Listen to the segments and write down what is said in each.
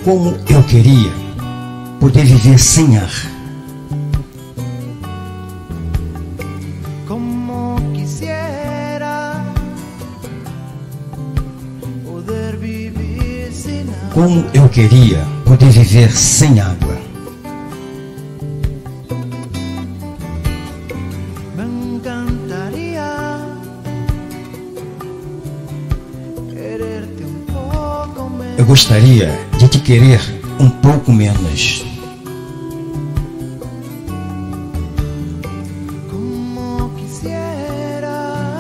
Como eu queria poder viver sem ar. Como quisiera poder vivir sin agua. Como eu queria poder viver sem água. Me encantaría quererte un poco menos. Eu gostaria de te querer um pouco menos. Como quisiera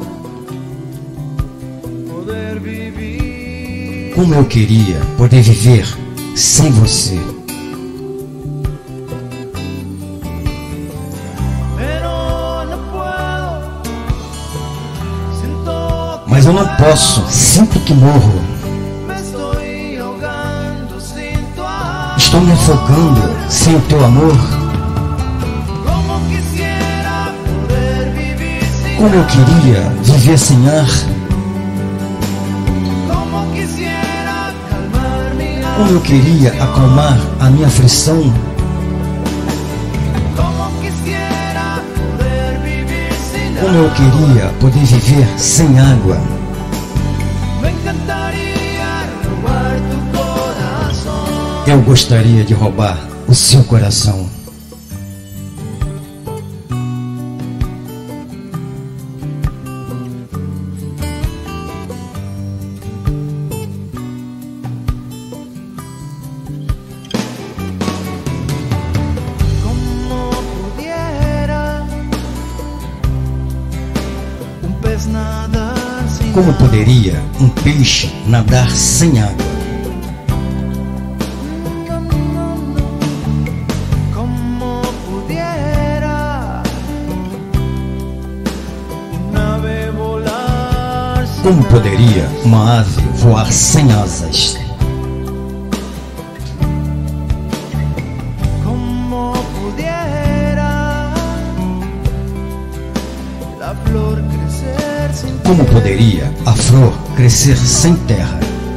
poder vivir. Como eu queria poder viver sem você. Pero no puedo. Siento que Mas eu não posso, sinto que morro. me estoy ahogando sin tu amor. Estou me afogando sem o teu amor. Como quisiera poder vivir sin Como eu queria viver sem ar. Como quisiera calmar mi alma. Como eu queria acalmar a minha aflição. Como quisiera poder vivir sin Como eu queria poder viver sem água. Me encantaría robar tu corazón. Eu gostaria de roubar o seu coração. Como pudiera un pez nadar sin Como poderia um peixe nadar sem água? Como pudiera un ave volar sin Como poderia uma ave voar sem asas? Como pudiera la flor crecer sin Como tierra. poderia a flor crescer sem terra?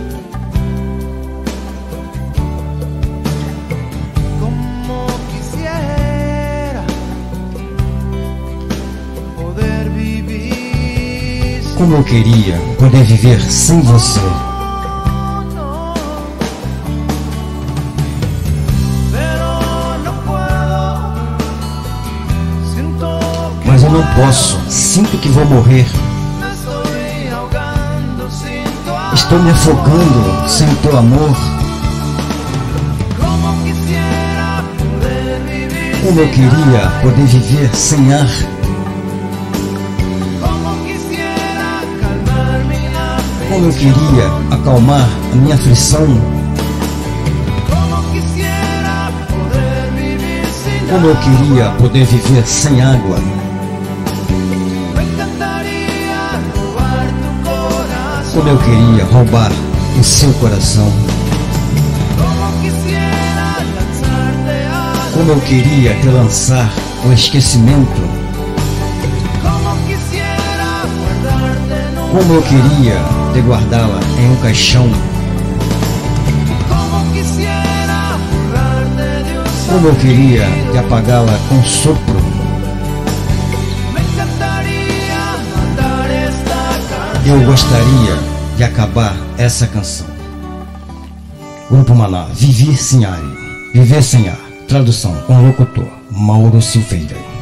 Como quisiera poder vivir sin Como eu queria poder viver sem você. no. Pero no puedo. Siento que Mas eu não posso, sinto que vou morrer. me estoy ahogando sin tu amor. Estou me afogando sem o teu amor. Como quisiera poder vivir Como eu sin queria aire. poder viver sem ar. Como quisiera calmar mi Como eu aflicción. queria acalmar a minha aflição. Como quisiera poder vivir sin Como eu agua. queria poder viver sem água. Me encantaría robar tu corazón. Como eu queria roubar o seu coração. Como quisiera lanzarte a Como eu queria te lançar o esquecimento. Como quisiera guardarte en un Como eu queria te guardá-la em um caixão. Como quisiera borrarte de un Como eu queria sonido. te apagá-la com um sopro. Me encantaría matar esta Eu canción. gostaria de acabar essa canção. Grupo Maná, Viver sem ar. Viver sem ar. Tradução com o locutor Mauro Silveira.